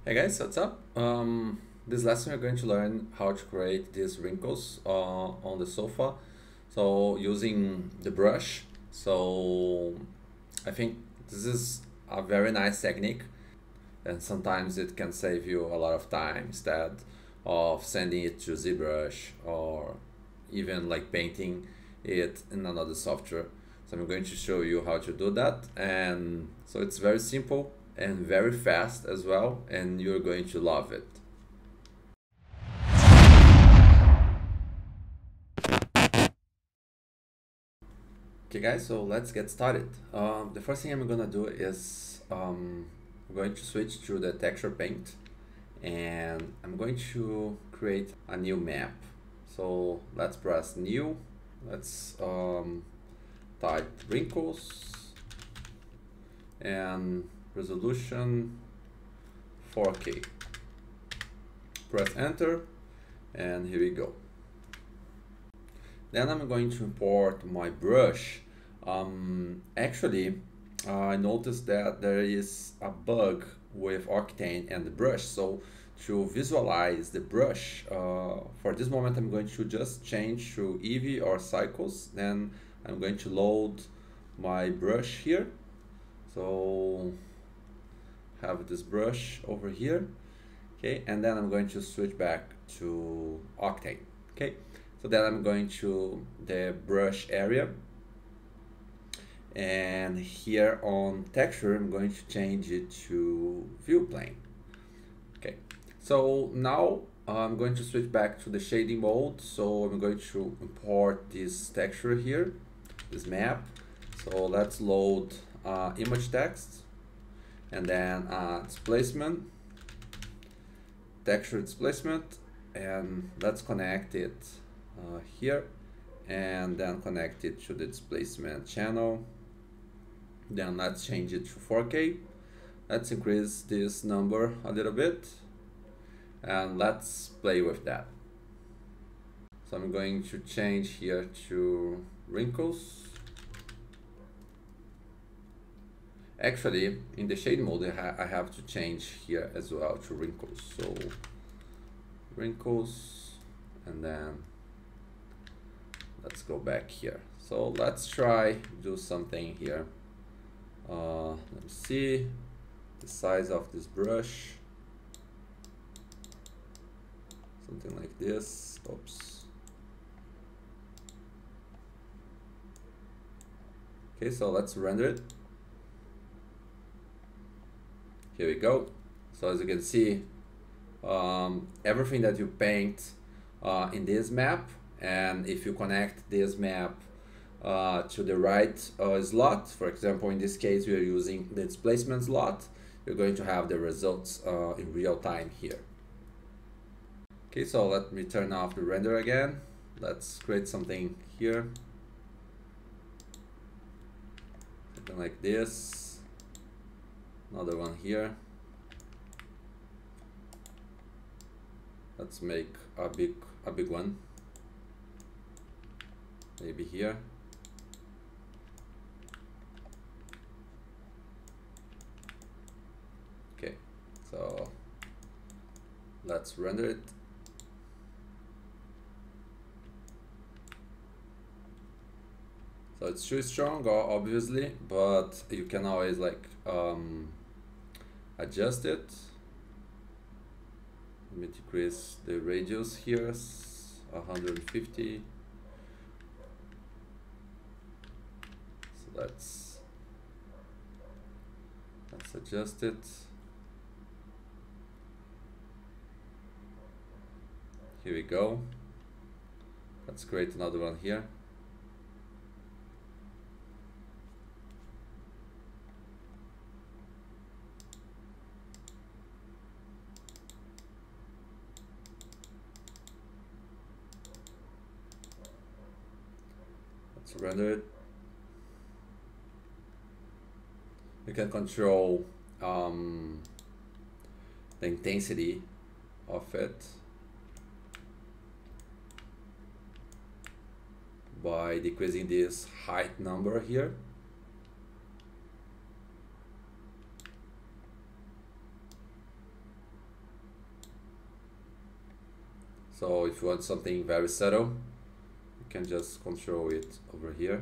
Hey guys, what's up? This lesson we're going to learn how to create these wrinkles on the sofa. So using the brush. So I think this is a very nice technique, and sometimes it can save you a lot of time instead of sending it to ZBrush or even like painting it in another software. So I'm going to show you how to do that, and so it's very simple and very fast as well, and you're going to love it. Okay guys, so let's get started. The first thing I'm gonna do is I'm going to switch to the texture paint, and I'm going to create a new map. So let's press new, let's type wrinkles and resolution 4K. Press enter, and here we go. Then I'm going to import my brush. Actually, I noticed that there is a bug with Octane and the brush. So to visualize the brush, for this moment I'm going to just change to Eevee or Cycles. Then I'm going to load my brush here. So have this brush over here. Okay, and then I'm going to switch back to Octane. Okay, so then I'm going to the brush area, and here on texture I'm going to change it to view plane. Okay, so now I'm going to switch back to the shading mode. So I'm going to import this texture here, this map. So let's load image text, and then displacement, texture displacement, and let's connect it here, and then connect it to the displacement channel. Then let's change it to 4K. Let's increase this number a little bit, and let's play with that. So I'm going to change here to wrinkles. Actually, in the shade mode, I have to change here as well to wrinkles. So wrinkles, and then let's go back here. So let's try do something here. Let me see the size of this brush. Something like this. Oops. Okay, so let's render it. Here we go. So as you can see, everything that you paint in this map, and if you connect this map to the right slot, for example, in this case we are using the displacement slot, you're going to have the results in real time here. Okay, so let me turn off the render again. Let's create something here, something like this. Another one here. Let's make a big one. Maybe here. Okay, so let's render it. So it's too strong, obviously, but you can always like adjust it. Let me decrease the radius here, 150. So let's adjust it. Here we go. Let's create another one here. Let's render it. You can control the intensity of it by decreasing this height number here. So if you want something very subtle, you can just control it over here.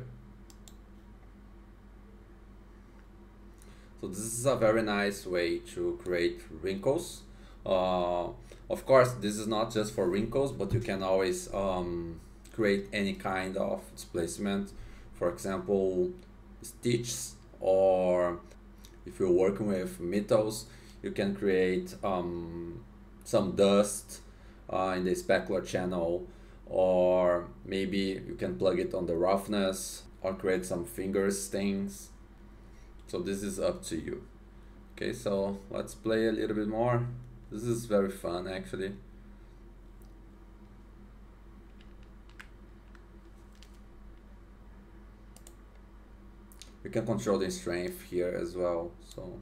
So this is a very nice way to create wrinkles. Of course, this is not just for wrinkles, but you can always create any kind of displacement. For example, stitches, or if you're working with metals, you can create some dust in the specular channel, or maybe you can plug it on the roughness or create some finger stings. So this is up to you. Okay, so let's play a little bit more. This is very fun actually. You can control the strength here as well. So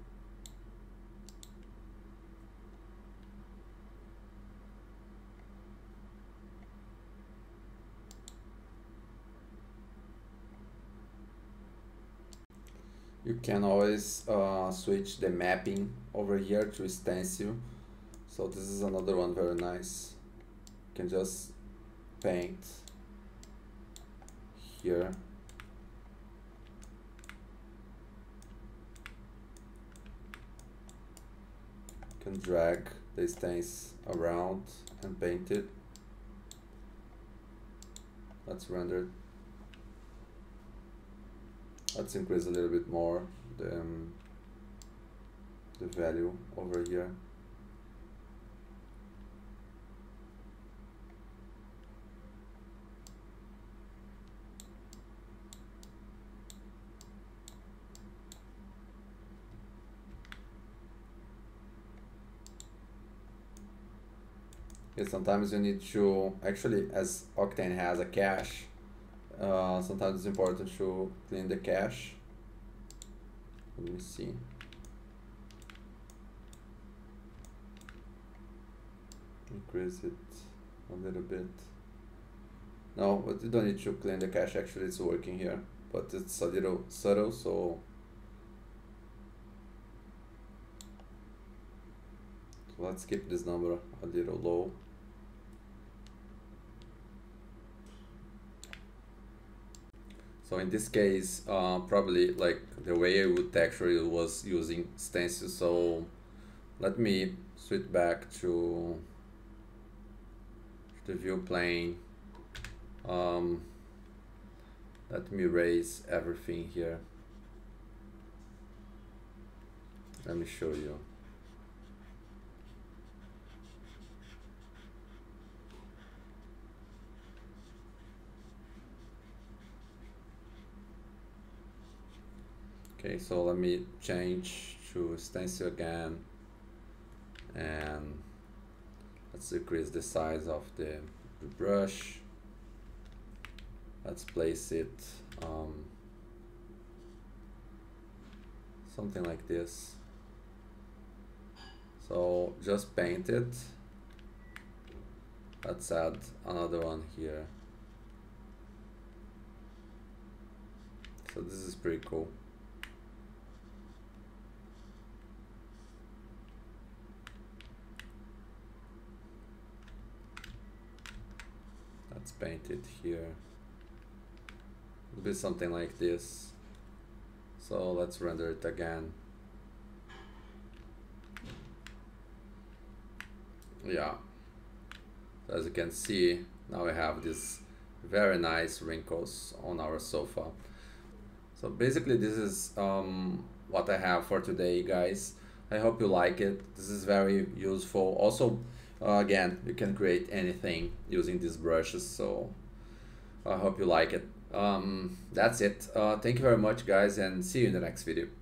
you can always switch the mapping over here to stencil. So this is another one very nice. You can just paint here. You can drag the stencil around and paint it. Let's render it. Let's increase a little bit more the value over here. Okay, sometimes you need to, actually, as Octane has a cache, sometimes it's important to clean the cache. Let me see. Increase it a little bit. No, but you don't need to clean the cache, actually it's working here. But it's a little subtle, so let's keep this number a little low. So in this case, probably like the way I would texture it was using stencil. So let me switch back to the view plane. Let me erase everything here. Let me show you. Okay, so let me change to stencil again, and let's decrease the size of the brush. Let's place it something like this. So just paint it. Let's add another one here. So this is pretty cool. Let's paint it here. It'll be something like this. So let's render it again. Yeah. So as you can see, now we have these very nice wrinkles on our sofa. So basically this is what I have for today, guys. I hope you like it. This is very useful. Also, again, you can create anything using these brushes, so I hope you like it. That's it. Thank you very much, guys, and see you in the next video.